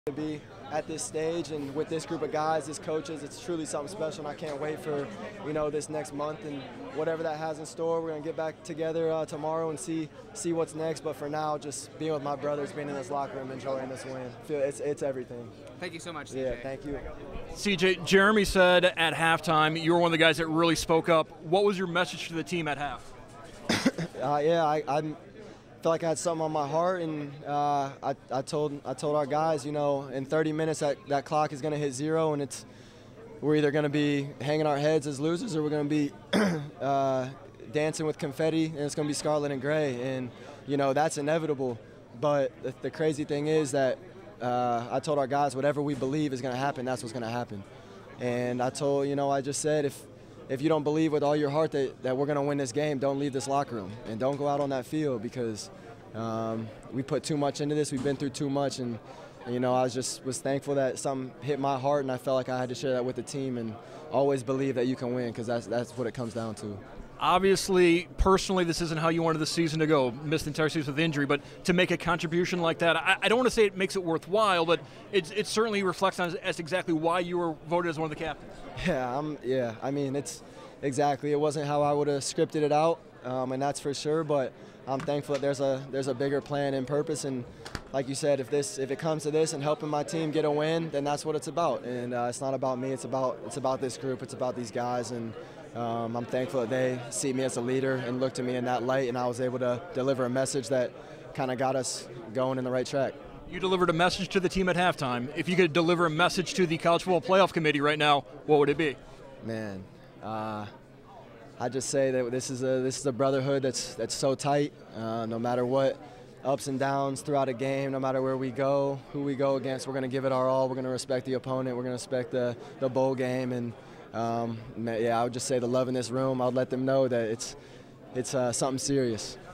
To be at this stage and with this group of guys, this coaches, it's truly something special, and I can't wait for this next month and whatever that has in store. We're gonna get back together tomorrow and see what's next. But for now, just being with my brothers, being in this locker room, enjoying this win, it's everything. Thank you so much, CJ. Yeah, thank you. CJ, Jeremy said at halftime you were one of the guys that really spoke up. What was your message to the team at half? I felt like I had something on my heart, and I told our guys, in 30 minutes that clock is going to hit zero, and we're either going to be hanging our heads as losers, or we're going to be dancing with confetti, and it's going to be scarlet and gray, and that's inevitable. But the crazy thing is that I told our guys, whatever we believe is going to happen, that's what's going to happen. And I just said, if you don't believe with all your heart that we're going to win this game, don't leave this locker room and don't go out on that field, because we put too much into this. We've been through too much, and I was thankful that something hit my heart, and I felt like I had to share that with the team and always believe that you can win, because that's what it comes down to. Obviously, personally, this isn't how you wanted the season to go. Missed the entire season with injury, but to make a contribution like that, I don't want to say it makes it worthwhile, but it certainly reflects on as exactly why you were voted as one of the captains. Yeah. I mean, it's exactly. It wasn't how I would have scripted it out, and that's for sure. But I'm thankful that there's a bigger plan and purpose. And like you said, if it comes to this and helping my team get a win, then that's what it's about. And it's not about me. It's about this group. It's about these guys. And I'm thankful that they see me as a leader and look to me in that light, and I was able to deliver a message that kind of got us going in the right track. You delivered a message to the team at halftime. If you could deliver a message to the College Football Playoff Committee right now, what would it be? Man, I just say that this is a brotherhood that's so tight. No matter what ups and downs throughout a game, no matter where we go, who we go against, we're going to give it our all. We're going to respect the opponent. We're going to respect the bowl game. And I would just say the love in this room, I'll let them know that it's something serious.